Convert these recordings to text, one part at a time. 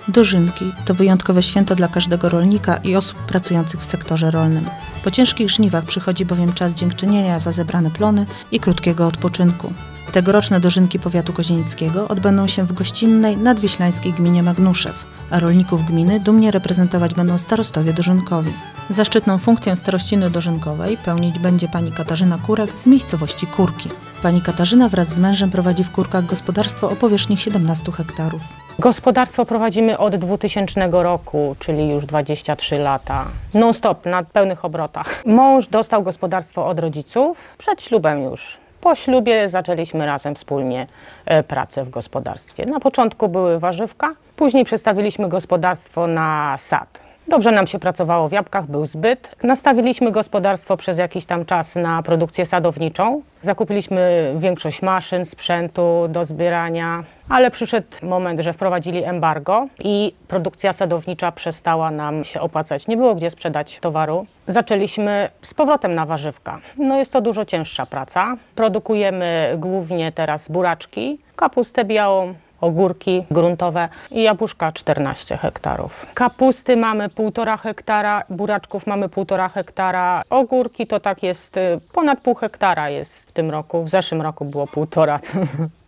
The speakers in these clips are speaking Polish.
Dożynki to wyjątkowe święto dla każdego rolnika i osób pracujących w sektorze rolnym. Po ciężkich żniwach przychodzi bowiem czas dziękczynienia za zebrane plony i krótkiego odpoczynku. Tegoroczne dożynki powiatu kozienickiego odbędą się w gościnnej nadwiślańskiej gminie Magnuszew, a rolników gminy dumnie reprezentować będą starostowie dożynkowi. Zaszczytną funkcję starościny dożynkowej pełnić będzie pani Katarzyna Kurek z miejscowości Kurki. Pani Katarzyna wraz z mężem prowadzi w Kurkach gospodarstwo o powierzchni 17 hektarów. Gospodarstwo prowadzimy od 2000 roku, czyli już 23 lata. Non-stop, na pełnych obrotach. Mąż dostał gospodarstwo od rodziców, przed ślubem już. Po ślubie zaczęliśmy razem wspólnie pracę w gospodarstwie. Na początku były warzywka, później przestawiliśmy gospodarstwo na sad. Dobrze nam się pracowało w jabłkach, był zbyt. Nastawiliśmy gospodarstwo przez jakiś tam czas na produkcję sadowniczą. Zakupiliśmy większość maszyn, sprzętu do zbierania, ale przyszedł moment, że wprowadzili embargo i produkcja sadownicza przestała nam się opłacać. Nie było gdzie sprzedać towaru. Zaczęliśmy z powrotem na warzywka. No jest to dużo cięższa praca. Produkujemy głównie teraz buraczki, kapustę białą, ogórki gruntowe i jabłuszka 14 hektarów. Kapusty mamy 1,5 hektara, buraczków mamy 1,5 hektara, ogórki to tak jest ponad 0,5 hektara jest w tym roku, w zeszłym roku było 1,5.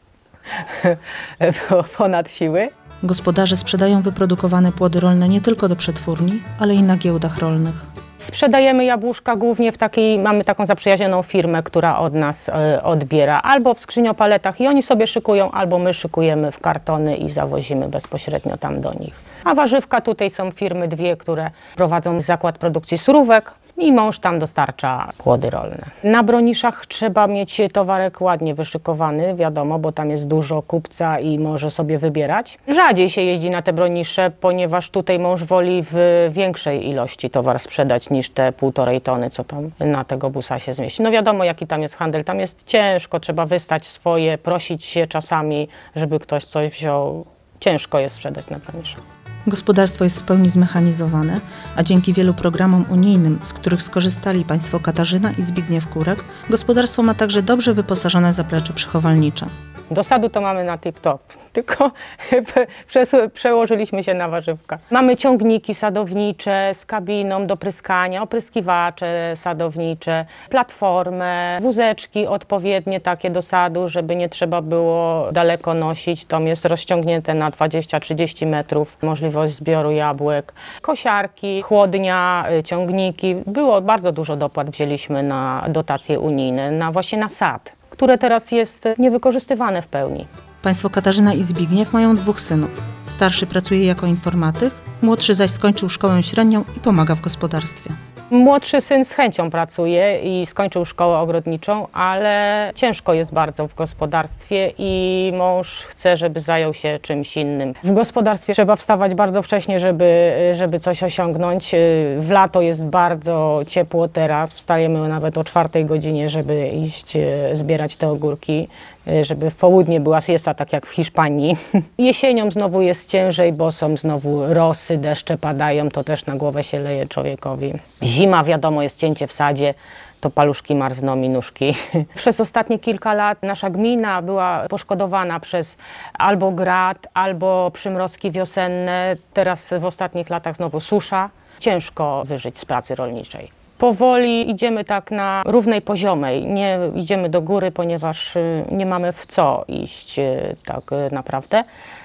Było ponad siły. Gospodarze sprzedają wyprodukowane płody rolne nie tylko do przetwórni, ale i na giełdach rolnych. Sprzedajemy jabłuszka głównie mamy taką zaprzyjaźnioną firmę, która od nas odbiera albo w skrzyniopaletach i oni sobie szykują, albo my szykujemy w kartony i zawozimy bezpośrednio tam do nich. A warzywka tutaj są firmy dwie, które prowadzą zakład produkcji surówek i mąż tam dostarcza płody rolne. Na Broniszach trzeba mieć towarek ładnie wyszykowany, wiadomo, bo tam jest dużo kupca i może sobie wybierać. Rzadziej się jeździ na te Bronisze, ponieważ tutaj mąż woli w większej ilości towar sprzedać niż te 1,5 tony, co tam na tego busa się zmieści. No wiadomo, jaki tam jest handel, tam jest ciężko, trzeba wystać swoje, prosić się czasami, żeby ktoś coś wziął. Ciężko jest sprzedać na Broniszach. Gospodarstwo jest w pełni zmechanizowane, a dzięki wielu programom unijnym, z których skorzystali państwo Katarzyna i Zbigniew Kurek, gospodarstwo ma także dobrze wyposażone zaplecze przechowalnicze. Do sadu to mamy na tip-top, tylko przełożyliśmy się na warzywka. Mamy ciągniki sadownicze z kabiną do pryskania, opryskiwacze sadownicze, platformę, wózeczki odpowiednie takie do sadu, żeby nie trzeba było daleko nosić. To jest rozciągnięte na 20-30 metrów, możliwość zbioru jabłek, kosiarki, chłodnia, ciągniki. Było bardzo dużo dopłat wzięliśmy na dotacje unijne, właśnie na sad, które teraz jest niewykorzystywane w pełni. Państwo Katarzyna i Zbigniew mają 2 synów. Starszy pracuje jako informatyk, młodszy zaś skończył szkołę średnią i pomaga w gospodarstwie. Młodszy syn z chęcią pracuje i skończył szkołę ogrodniczą, ale ciężko jest bardzo w gospodarstwie i mąż chce, żeby zajął się czymś innym. W gospodarstwie trzeba wstawać bardzo wcześnie, żeby coś osiągnąć. W lato jest bardzo ciepło teraz, wstajemy nawet o 4 godzinie, żeby iść zbierać te ogórki, żeby w południe była siesta, tak jak w Hiszpanii. Jesienią znowu jest ciężej, bo są znowu rosy, deszcze padają, to też na głowę się leje człowiekowi. Zima, wiadomo, jest cięcie w sadzie, to paluszki marzną i nóżki. Przez ostatnie kilka lat nasza gmina była poszkodowana przez albo grad, albo przymrozki wiosenne. Teraz w ostatnich latach znowu susza. Ciężko wyżyć z pracy rolniczej. Powoli idziemy tak na równej poziomej, nie idziemy do góry, ponieważ nie mamy w co iść tak naprawdę,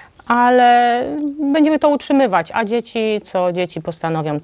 ale będziemy to utrzymywać, a co dzieci postanowią,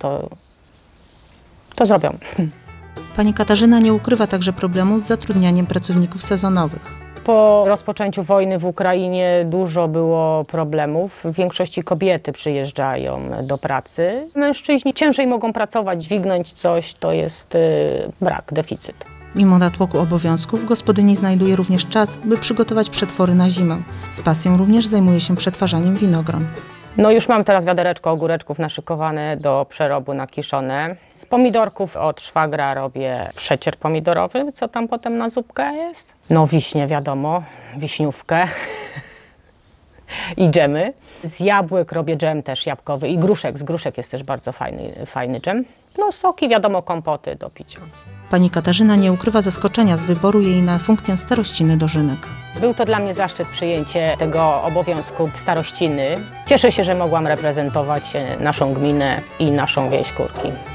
to zrobią. Pani Katarzyna nie ukrywa także problemu z zatrudnianiem pracowników sezonowych. Po rozpoczęciu wojny w Ukrainie dużo było problemów. W większości kobiety przyjeżdżają do pracy. Mężczyźni ciężej mogą pracować, dźwignąć coś, to jest brak, deficyt. Mimo natłoku obowiązków, gospodyni znajduje również czas, by przygotować przetwory na zimę. Z pasją również zajmuje się przetwarzaniem winogron. No już mam teraz wiadereczko ogóreczków naszykowane do przerobu na kiszone. Z pomidorków od szwagra robię przecier pomidorowy, co tam potem na zupkę jest. No wiśnie, wiadomo, wiśniówkę i dżemy. Z jabłek robię dżem też jabłkowy i gruszek. Z gruszek jest też bardzo fajny dżem. No soki, wiadomo, kompoty do picia. Pani Katarzyna nie ukrywa zaskoczenia z wyboru jej na funkcję starościny dożynek. Był to dla mnie zaszczyt przyjęcie tego obowiązku starościny. Cieszę się, że mogłam reprezentować naszą gminę i naszą wieś Kurki.